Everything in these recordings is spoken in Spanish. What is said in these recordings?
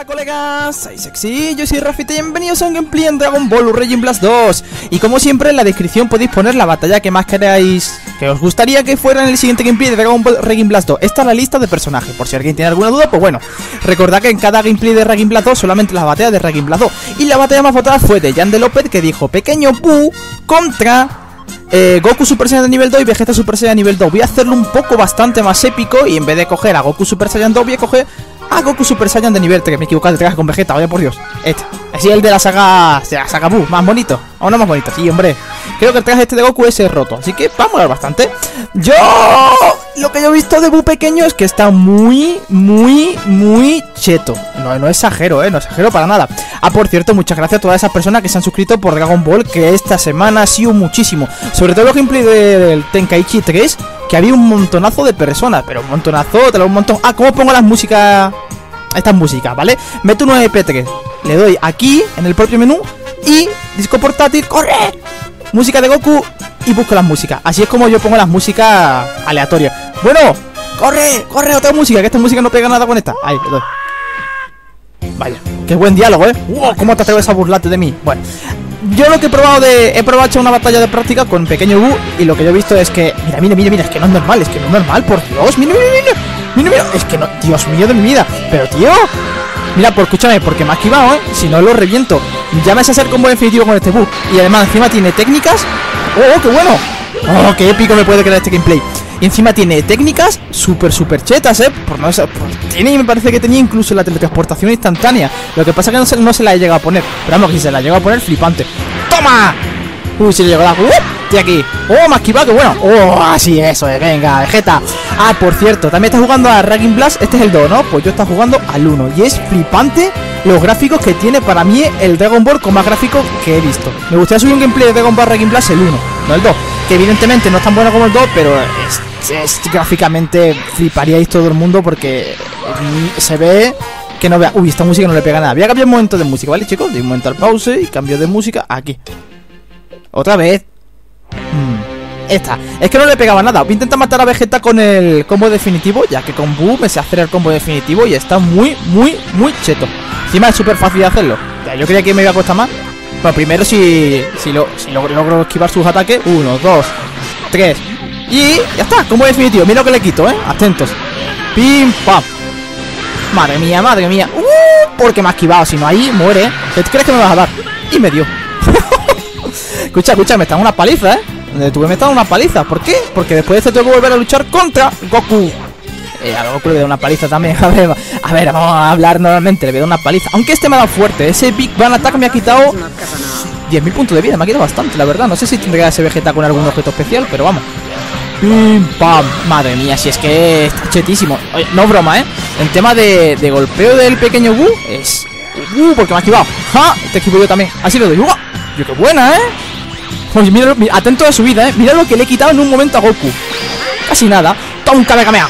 Hola colegas, soy Sexy, yo soy Rafita y bienvenidos a un gameplay en Dragon Ball Raging Blast 2. Y como siempre en la descripción podéis poner la batalla que más queráis, que os gustaría que fuera en el siguiente gameplay de Dragon Ball Raging Blast 2. Esta es la lista de personajes, por si alguien tiene alguna duda, pues bueno. Recordad que en cada gameplay de Raging Blast 2 solamente las batallas de Raging Blast 2. Y la batalla más votada fue de Jan de López, que dijo Pequeño Buu contra Goku Super Saiyan de nivel 2 y Vegeta Super Saiyan de nivel 2. Voy a hacerlo un poco bastante más épico y en vez de coger a Goku Super Saiyan 2 voy a coger a Goku Super Saiyan de nivel 3. Me he equivocado de traje con Vegeta, vaya por Dios. Este, así el de la saga Buu, más bonito. O no más bonito, sí, hombre. Creo que el traje este de Goku es roto, así que va a molar bastante. Lo que yo he visto de Buu pequeño es que está muy cheto. No exagero, no exagero para nada. Ah, por cierto, muchas gracias a todas esas personas que se han suscrito por Dragon Ball, que esta semana ha sido muchísimo. Sobre todo los gameplays del Tenkaichi 3, que había un montonazo de personas, pero un montonazo, te lo un montón. Ah, ¿cómo pongo las músicas? Estas músicas, ¿vale? Meto un MP3, le doy aquí, en el propio menú, y disco portátil, ¡corre! Música de Goku, y busco las músicas. Así es como yo pongo las músicas aleatorias. Bueno, ¡corre! ¡Corre! Otra música, que esta música no pega nada con esta. Ahí, le doy. Vaya, qué buen diálogo, ¡Wow! ¿Cómo te atreves a burlarte de mí? Bueno, yo lo que he probado he probado echar una batalla de práctica con Pequeño Buu, y lo que yo he visto es que, mira, es que no es normal, por Dios, mira, es que no, Dios mío de mi vida, pero tío, mira, escúchame, porque me ha esquivado, si no lo reviento. Ya me sé hacer combo definitivo con este Buu, y además encima tiene técnicas, ¡oh, qué bueno! ¡Oh, qué épico me puede quedar este gameplay! Y encima tiene técnicas súper chetas, por no ser, me parece que tenía incluso la teletransportación instantánea. Lo que pasa es que no se la he llegado a poner. Pero vamos, que se la he llegado a poner flipante. ¡Toma! Uy, se le llegó la... estoy aquí. ¡Oh, me ha esquivado! ¡Qué bueno! ¡Oh, así eso! Venga, Vegeta. Ah, por cierto, también está jugando a Raging Blast. Este es el 2, ¿no? Pues yo está jugando al 1. Y es flipante los gráficos que tiene para mí el Dragon Ball con más gráficos que he visto. Me gustaría subir un gameplay de Dragon Ball Raging Blast el 1, no el 2. Que evidentemente no es tan bueno como el 2, pero es gráficamente fliparíais todo el mundo porque se ve que no vea. Uy, esta música no le pega nada. Voy a cambiar un momento de música, ¿vale, chicos? Doy un momento al pause y cambio de música aquí. Otra vez. Esta. Es que no le pegaba nada. Voy a intentar matar a Vegeta con el combo definitivo, ya que con Buu me sé hacer el combo definitivo y está muy cheto. Encima es súper fácil de hacerlo. Ya, yo creía que me iba a costar más. Bueno, primero si logro esquivar sus ataques. 1, 2, 3. Y ya está, combo definitivo. Mira lo que le quito, Atentos. Pim, pam. Madre mía. Porque me ha esquivado. Si no, ahí muere, ¿Qué crees que me vas a dar? Y me dio. Escucha, me está dando una paliza, me está dando una paliza. ¿Por qué? Porque después de esto tengo que volver a luchar contra Goku. A Goku le voy a dar una paliza también. A ver, vamos a hablar normalmente. Le voy a dar una paliza. Aunque este me ha dado fuerte. Ese Big Bang Attack me ha quitado 10.000 puntos de vida. Me ha quitado bastante, la verdad. No sé si tendría ese Vegeta con algún objeto especial, pero vamos. Pim, pam. Madre mía, si es que está chetísimo. Oye, no broma, En tema de golpeo del Pequeño Buu es... porque me ha esquivado. ¡Ja! Te esquivo yo también. Así lo doy. Yo, qué buena, Oye, mira, atento a su vida, Mira lo que le he quitado en un momento a Goku. Casi nada. Toma un Kamehameha.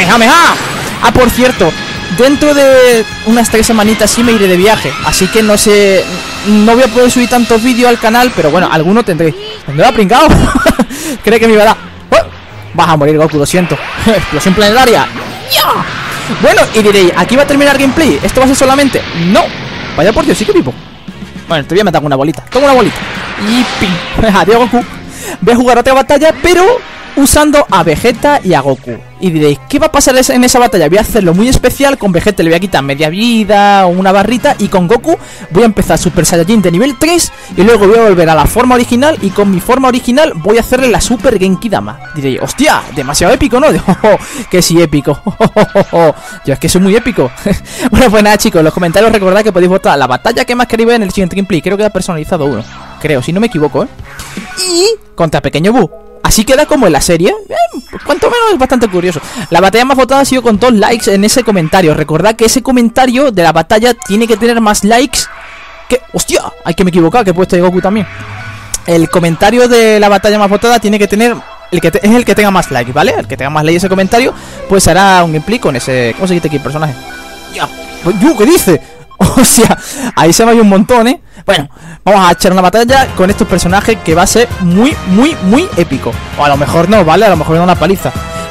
Ah, por cierto, dentro de unas 3 semanitas sí me iré de viaje. Así que no voy a poder subir tantos vídeos al canal, pero bueno, alguno tendré. ¿Dónde va pringado? ¿Cree que me iba a dar? Vas a morir, Goku, lo siento. Explosión planetaria. ¡Ya! Bueno, y diréis, ¿aquí va a terminar el gameplay? ¿Esto va a ser solamente? No. Vaya por Dios, sí que vivo. Bueno, te voy a meter con una bolita. Toma una bolita. Y pim. Adiós, Goku. Voy a jugar otra batalla, pero usando a Vegeta y a Goku. Y diréis, ¿qué va a pasar en esa batalla? Voy a hacerlo muy especial. Con Vegeta le voy a quitar media vida o una barrita. Y con Goku voy a empezar Super Saiyajin de nivel 3. Y luego voy a volver a la forma original. Y con mi forma original voy a hacerle la Super Genki Dama. Diréis, hostia, demasiado épico, ¿no? Que sí, épico. Yo es que soy muy épico. Bueno, pues nada, chicos, en los comentarios recordad que podéis votar la batalla que más queréis ver en el siguiente gameplay. Creo que ha personalizado uno. Creo, si no me equivoco, Y contra Pequeño Buu. Así queda como en la serie. Pues cuanto menos es bastante curioso. La batalla más votada ha sido con 2 likes en ese comentario. Recordad que ese comentario de la batalla tiene que tener más likes que... ¡Hostia! Hay que me equivocar, que he puesto de Goku también. El comentario de la batalla más votada tiene que tener... es el que tenga más likes, ¿vale? El que tenga más likes ese comentario, pues hará un gameplay con ese... ¿Cómo se quita aquí el personaje? ¡Ya! ¿Qué dice? O sea, ahí se me ha ido un montón, Bueno, vamos a echar una batalla con estos personajes que va a ser muy épico. O a lo mejor no, ¿vale? A lo mejor me da una paliza.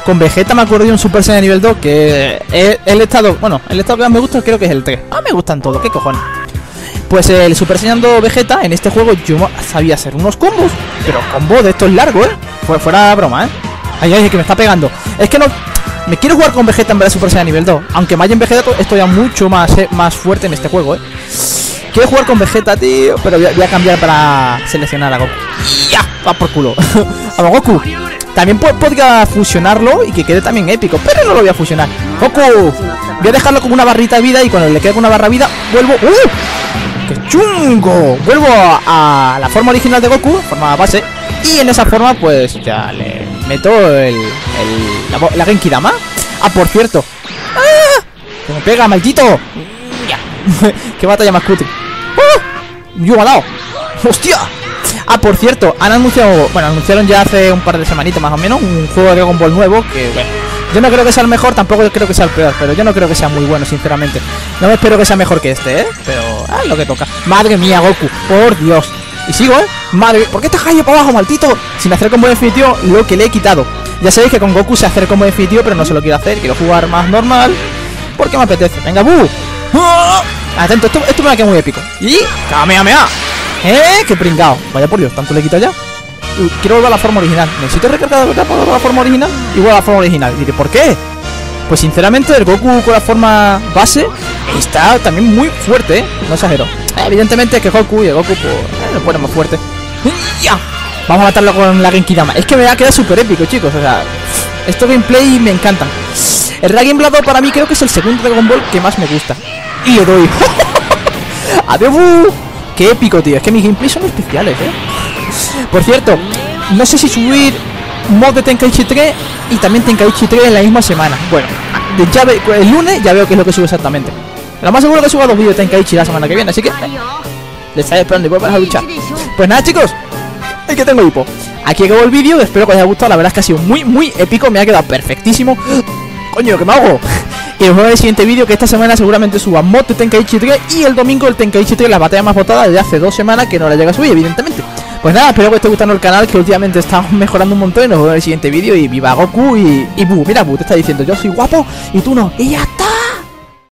Con Vegeta me acuerdo de un Super Saiyan nivel 2 que el estado, bueno, el estado que más me gusta creo que es el 3. Ah, me gustan todos, qué cojones. Pues el Super Saiyan 2 Vegeta en este juego yo sabía hacer unos combos, pero combos de estos largos, fuera broma, Ay, ay, que me está pegando. Es que no... Me quiero jugar con Vegeta en vez de Super Saiyan nivel 2. Aunque me haya en Vegeta estoy ya mucho más fuerte en este juego, Quiero jugar con Vegeta, tío. Pero voy a cambiar para seleccionar a Goku. ¡Ya! Va por culo. A Goku. También podría fusionarlo y que quede también épico. Pero no lo voy a fusionar. Goku. Voy a dejarlo con una barrita de vida. Y cuando le quede con una barra de vida, vuelvo. ¡Qué chungo! Vuelvo a la forma original de Goku, forma base. Y en esa forma, pues ya le meto la Genki Dama. Ah, por cierto. ¡Ah! ¡Que me pega, maldito! ¡Ya! ¡Qué batalla más cutre! ¡Yo me ha dado! ¡Hostia! Ah, por cierto, anunciaron ya hace un par de semanitas más o menos un juego de Dragon Ball nuevo que, bueno, yo no creo que sea el mejor, tampoco creo que sea el peor, pero yo no creo que sea muy bueno, sinceramente. No me espero que sea mejor que este, pero lo que toca. Madre mía, Goku, por Dios. Y sigo, madre, ¿por qué estás ahí para abajo, maldito? Sin hacer combo definitivo, lo que le he quitado. Ya sabéis que con Goku sé hacer combo definitivo, pero no se lo quiero hacer, quiero jugar más normal, porque me apetece. Venga, ¡bu! Atento, esto me va a quedar muy épico. Y Kamehameha. Qué pringado. Vaya por Dios, tanto le he quitado ya. Quiero volver a la forma original. Necesito recargar la forma original y vuelvo a la forma original. Y diré, ¿por qué? Pues sinceramente el Goku con la forma base está también muy fuerte, no exagero. Evidentemente que Goku y el Goku pues lo pone más fuerte. ¡Ya! Vamos a matarlo con la Genki Dama. Es que me va a quedar súper épico, chicos. O sea, estos gameplay me encantan. El Dragon Ball 2 para mí creo que es el segundo Dragon Ball que más me gusta. Y le doy. ¡Adiós! ¡Qué épico, tío! Es que mis gameplays son especiales, Por cierto, no sé si subir mod de Tenkaichi 3 y también Tenkaichi 3 en la misma semana. Bueno, el lunes ya veo qué es lo que subo exactamente. Lo más seguro que suba 2 vídeos de Tenkaichi la semana que viene, así que les estaré esperando y vuelvan a luchar. Pues nada, chicos, es que tengo hipo. Aquí acabo el vídeo, espero que os haya gustado. La verdad es que ha sido muy épico, me ha quedado perfectísimo. Coño, ¿qué me hago? Y nos vemos en el siguiente vídeo, que esta semana seguramente suba mod de Tenkaichi 3 y el domingo el Tenkaichi 3, la batalla más votada de hace 2 semanas que no la llega a subir, evidentemente. Pues nada, espero que os esté gustando el canal, que últimamente estamos mejorando un montón. Y nos vemos en el siguiente vídeo y viva Goku y Bu. Mira, Bu te está diciendo, yo soy guapo y tú no. Y ya está.